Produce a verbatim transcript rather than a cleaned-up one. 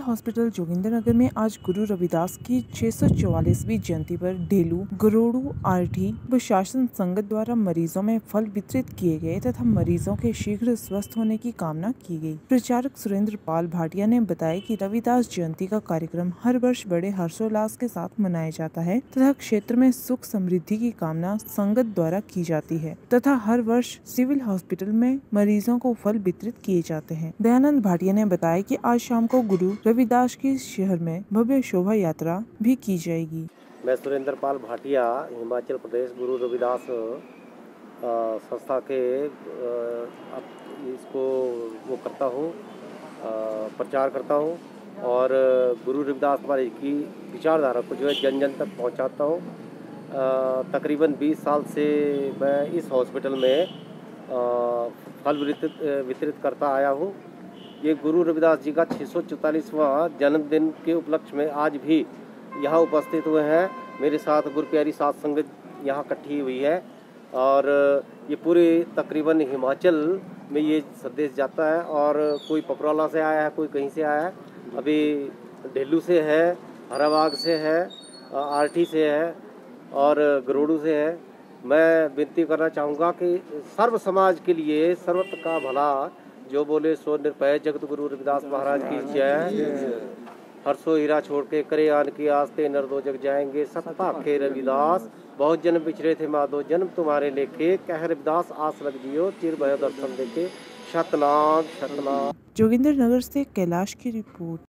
Hospital Jogindernagar में आज गुरु रविदास की छह सौ चौवालीसवीं जयंती पर ढेलू गरोड़ू आरटी प्रशासन संगत द्वारा मरीजों में फल वितरित किए गए तथा मरीजों के शीघ्र स्वस्थ होने की कामना की गई। प्रचारक सुरेंद्र पाल भाटिया ने बताया कि रविदास जयंती का कार्यक्रम हर वर्ष बड़े हर्षोल्लास के साथ मनाया जाता है तथा क्षेत्र में सुख समृद्धि की कामना संगत द्वारा की जाती है तथा हर वर्ष सिविल हॉस्पिटल में मरीजों को फल वितरित किए जाते हैं। दयानंद भाटिया ने बताया कि आज शाम को गुरु रविदास की शहर में भव्य शोभा यात्रा भी की जाएगी। मैं सुरेंद्र पाल भाटिया हिमाचल प्रदेश गुरु रविदास संस्था के आ, इसको वो करता हूँ, प्रचार करता हूँ और गुरु रविदास महाराज की विचारधारा को जो है जन जन तक पहुँचाता हूँ। तकरीबन बीस साल से मैं इस हॉस्पिटल में आ, फल वितरित वितरित करता आया हूँ। ये गुरु रविदास जी का छह सौ चौतालीसवां जन्मदिन के उपलक्ष्य में आज भी यहाँ उपस्थित हुए हैं। मेरे साथ गुरु प्यारी साध संगत यहाँ इकट्ठी हुई है और ये पूरे तकरीबन हिमाचल में ये संदेश जाता है और कोई पपराला से आया है, कोई कहीं से आया है, अभी ढेलू से है, हराबाग से है, आरटी से है और गरोड़ू से है। मैं विनती करना चाहूँगा कि सर्व समाज के लिए सर्वत्र का भला जो बोले सो निरपय जगत गुरु रविदास महाराज की जय। हर्षो हीरा छोड़ के करे आन की आस्ते नर दो जग जाएंगे सत्ता के रविदास। बहुत जन्म पिछड़े थे माधो जन्म तुम्हारे लेखे कह रविदास आस लग जियो चिर भय दर्शन देखे। शतनाम शतनाम। जोगिंद्रनगर से कैलाश की रिपोर्ट।